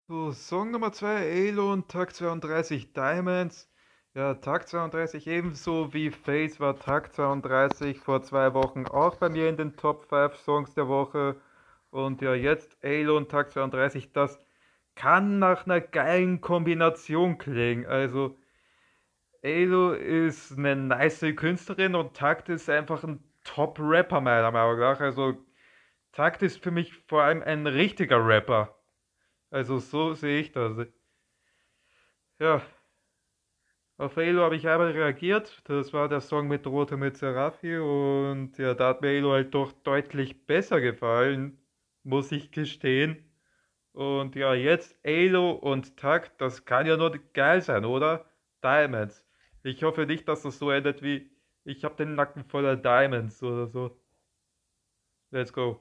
So, Song Nummer 2, Elo und Tag 32 Diamonds. Ja, Tag 32 ebenso wie Face war Tag 32 vor 2 Wochen auch bei mir in den Top 5 Songs der Woche. Und ja, jetzt Elo und Tag 32, das kann nach einer geilen Kombination klingen. Also, Elo ist eine nice Künstlerin und Takt ist einfach ein Top-Rapper meiner Meinung nach. Also, Takt ist für mich vor allem ein richtiger Rapper. Also, so sehe ich das. Ja, auf Elo habe ich einmal reagiert. Das war der Song mit Rote mit Serafi und ja, da hat mir Elo halt doch deutlich besser gefallen, muss ich gestehen. Und ja, jetzt Elo und Takt, das kann ja nur geil sein, oder? Diamonds. Ich hoffe nicht, dass das so endet wie ich habe den Nacken voller Diamonds oder so. Let's go.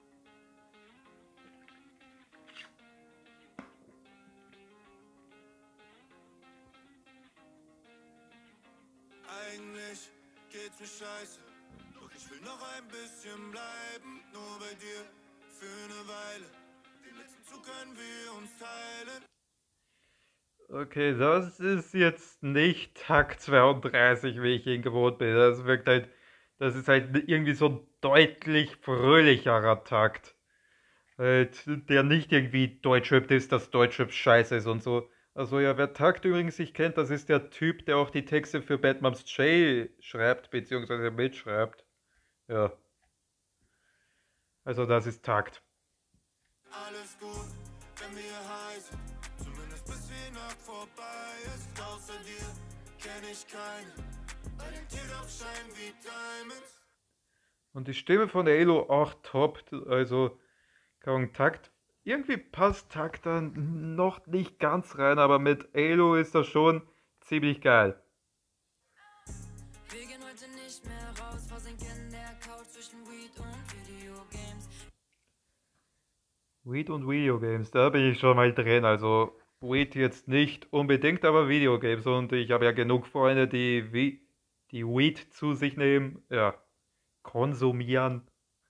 Eigentlich geht's mir scheiße, doch ich will noch ein bisschen bleiben, nur bei dir für eine Weile. Den letzten Zug können wir uns teilen. Okay, das ist jetzt nicht Takt 32, wie ich ihn gewohnt bin. Das wirkt halt, das ist halt irgendwie so ein deutlich fröhlicherer Takt. Halt, der nicht irgendwie Deutschrap ist, dass Deutschrap scheiße ist und so. Also ja, wer Takt übrigens nicht kennt, das ist der Typ, der auch die Texte für Bad Moms J schreibt, beziehungsweise mitschreibt. Ja, also das ist Takt. Alles gut, wenn wir high sind, zumindest bis die Nacht vorbei ist. Außer dir kenn ich keine, bei den Teardrops scheinen wie Diamonds. Und die Stimme von Elo auch top, also Takt. Irgendwie passt Takt dann noch nicht ganz rein, aber mit Elo ist das schon ziemlich geil. Wir gehen heute nicht mehr raus, versinken in der Couch zwischen Weed und Videogames. Weed und Videogames, da bin ich schon mal drin. Also Weed jetzt nicht unbedingt, aber Videogames. Und ich habe ja genug Freunde, die Weed zu sich nehmen, ja, konsumieren.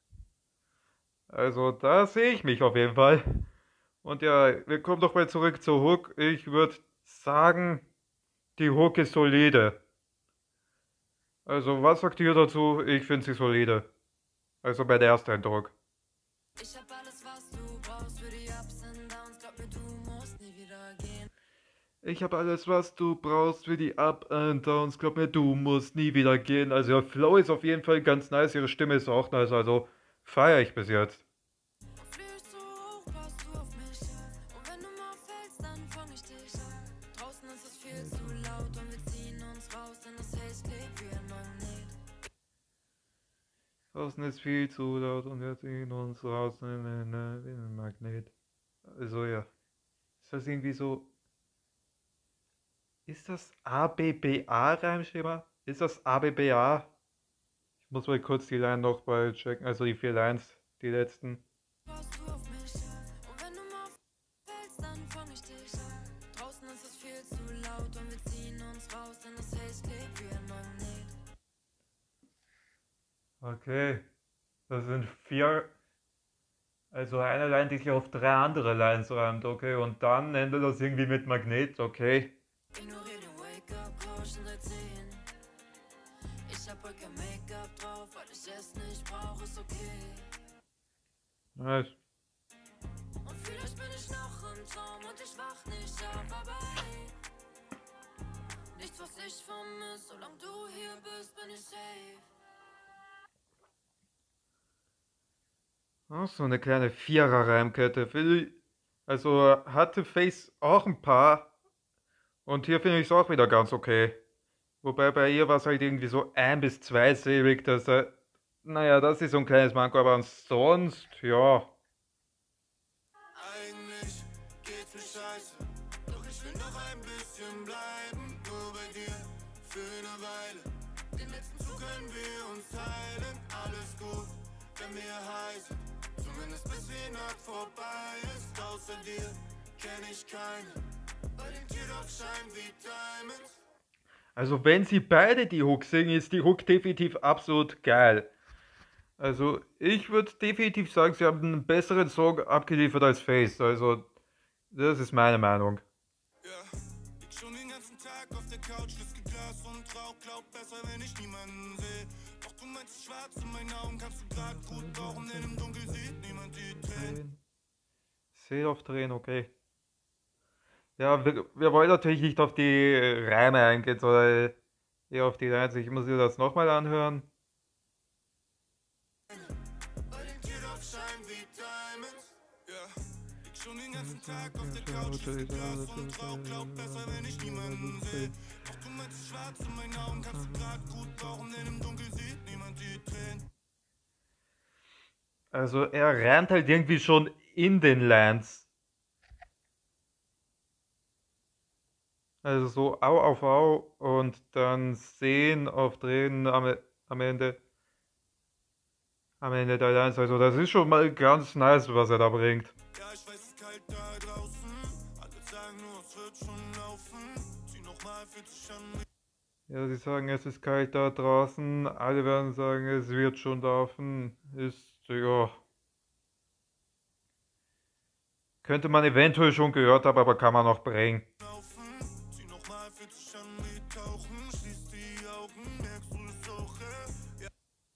Also da sehe ich mich auf jeden Fall. Und ja, wir kommen doch mal zurück zur Hook. Ich würde sagen, die Hook ist solide. Also was sagt ihr dazu? Ich finde sie solide. Also bei der ersten Eindruck. Ich hab alles, was du brauchst für die Ups und Downs. Glaub mir, du musst nie wieder gehen. Ich habe alles, was du brauchst für die Up and Downs. Glaub mir, du musst nie wieder gehen. Also, ihr Flow ist auf jeden Fall ganz nice. Ihre Stimme ist auch nice. Also, feiere ich bis jetzt. Flügelst du hoch, passt du auf mich auf. Und wenn du mal fällst, dann fang ich dich an. Draußen ist es viel zu laut und wir ziehen uns raus, denn das Haze klebt wie ein Magnet. Draußen ist viel zu laut und wir ziehen uns raus wie ein Magnet. Also, ja. Ist das irgendwie so. Ist das ABBA-Reimschema? Ist das ABBA? Ich muss mal kurz die Line noch mal checken. Also, die 4 Lines, die letzten. Passt du auf mich auf. Und wenn du mal fällst, dann fang ich dich an. Draußen ist es viel zu laut und wir ziehen uns raus, denn das Haze klebt wie ein Magnet. Okay. Das sind 4. Also eine Line, die sich auf 3 andere Lines reimt, okay, und dann endet das irgendwie mit Magnet, okay. Ignorier den Wake-up-Call schon seit 10. Ich hab heute kein Make-up drauf, weil ich es nicht brauch, ist okay. Nice. Und vielleicht bin ich noch im Traum und ich wach nicht auf, aber hey, nichts was ich vermiss, solange du hier bist, bin ich safe. Ach, so eine kleine Vierer-Reimkette. Also hatte Face auch ein paar und hier finde ich es auch wieder ganz okay. Wobei bei ihr war es halt irgendwie so 1 bis 2 silbig, naja, das ist so ein kleines Manko, aber ansonsten, ja. Eigentlich geht's mir scheiße, doch ich will noch ein bisschen bleiben, nur bei dir für eine Weile. Den letzten Zug können wir uns teilen, alles gut, wenn wir high sind, zumindest bis die Nacht vorbei ist. Außer dir kenn ich keine, bei den Teardrops scheinen wie Diamonds. Also wenn sie beide die Hook singen, ist die Hook definitiv absolut geil. Also ich würde definitiv sagen, sie haben einen besseren Song abgeliefert als Face. Also Das ist meine Meinung. Ja, lieg schon den ganzen Tag auf der Couch, Whisky, Glas und Rauch, glaub besser, wenn ich niemanden sehe. Doch du meinst schwarz in meinen Augen, kannst du grad gut brauchen, denn im Dunkeln sieht niemand die Tränen. Seele auf Tränen, okay. Ja, wir wollen natürlich nicht auf die Reime eingehen, sondern eher auf die Lines. Ich muss mir das nochmal anhören. Bei den Teardrops scheinen wie Diamonds. Ja, lieg schon den ganzen Tag auf der Couch, Whisky, Glas und Rauch, glaub besser, wenn ich niemanden sehe. Doch du meinst schwarz in meinen Augen, kannst du grad gut brauchen, denn im Dunkeln sieht niemand die Tränen. Also er reimt halt irgendwie schon in den Lines. Also so Au auf Au und dann Sehen auf Tränen am Ende. Am Ende der Lines. Also das ist schon mal ganz nice, was er da bringt. Ja, ich weiß, es ist kalt da draußen. Alle sagen nur, es wird schon laufen. Zieh nochmal, fühlt sich an. Ja, sie sagen, es ist kalt da draußen. Alle werden sagen, es wird schon laufen. Ist, ja. Könnte man eventuell schon gehört haben, aber kann man noch bringen. Zieh nochmal, fühlt sich an wie Tauchen. Schließ die Augen, merkst du es auch, ja?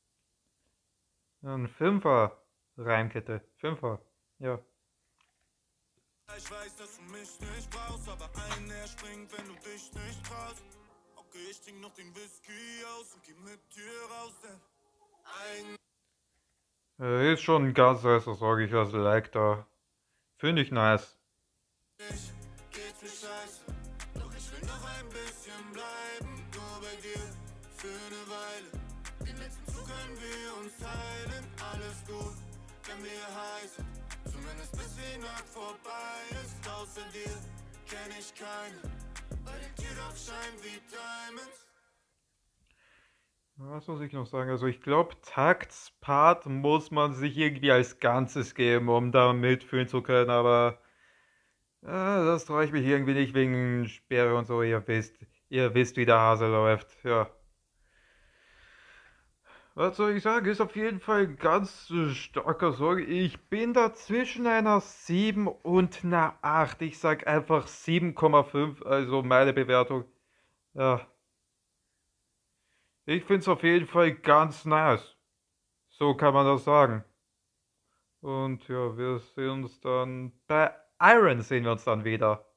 Ein Fünfer. Reimkette. Fünfer. Ja. Ich weiß, dass du mich nicht brauchst, aber einer springt, wenn du dich nicht traust. Okay, ich trink noch den Whisky aus und geh mit dir raus, denn Ist schon ein ganz nicer Song, ich was like da. Finde ich nice. eigentlich geht's mir scheiße. Doch ich will noch ein bisschen bleiben, nur bei dir für eine Weile. Den letzten Zug können wir uns teilen, alles gut, wenn wir heiß sind. Zumindest bis die Nacht vorbei ist, außer dir kenn ich keine. Bei den Teardrops scheinen wie Diamonds. Was muss ich noch sagen? Also ich glaube, Taktspart muss man sich irgendwie als Ganzes geben, um da mitfühlen zu können, aber das traue ich mich irgendwie nicht wegen Sperre und so. Ihr wisst, wie der Hase läuft. Ja. Was soll ich sagen? Ist auf jeden Fall ein ganz starker Song. Ich bin da zwischen einer 7 und einer 8. Ich sag einfach 7,5, also meine Bewertung. Ja. Ich finde es auf jeden Fall ganz nice. So kann man das sagen. Und ja, wir sehen uns dann bei Iron sehen wir uns dann wieder.